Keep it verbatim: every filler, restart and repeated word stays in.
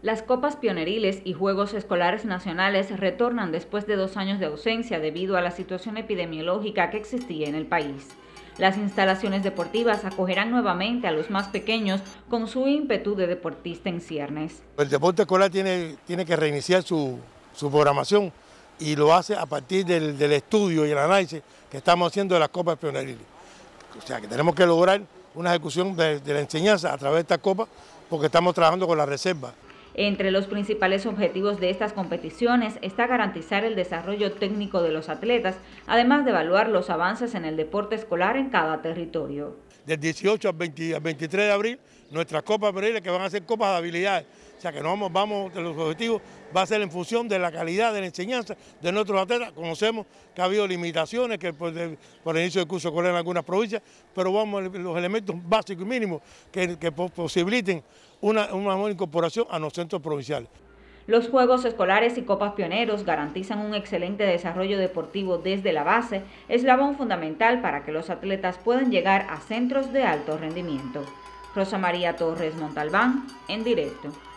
Las copas pioneriles y Juegos Escolares Nacionales retornan después de dos años de ausencia debido a la situación epidemiológica que existía en el país. Las instalaciones deportivas acogerán nuevamente a los más pequeños con su ímpetu de deportista en ciernes. El deporte escolar tiene, tiene que reiniciar su, su programación y lo hace a partir del, del estudio y el análisis que estamos haciendo de las copas pioneriles. O sea que tenemos que lograr una ejecución de, de la enseñanza a través de estas copas porque estamos trabajando con la reserva. Entre los principales objetivos de estas competiciones está garantizar el desarrollo técnico de los atletas, además de evaluar los avances en el deporte escolar en cada territorio. Del dieciocho al, veinte, al veintitrés de abril, nuestras copas pioneriles que van a ser copas de habilidades. O sea que no vamos, vamos, los objetivos va a ser en función de la calidad de la enseñanza de nuestros atletas. Conocemos que ha habido limitaciones que por, de, por el inicio del curso escolar en algunas provincias, pero vamos a los elementos básicos y mínimos que, que posibiliten una, una mejor incorporación a los centros provinciales. Los Juegos Escolares y Copas Pioneros garantizan un excelente desarrollo deportivo desde la base, eslabón fundamental para que los atletas puedan llegar a centros de alto rendimiento. Rosa María Torres Montalbán, en directo.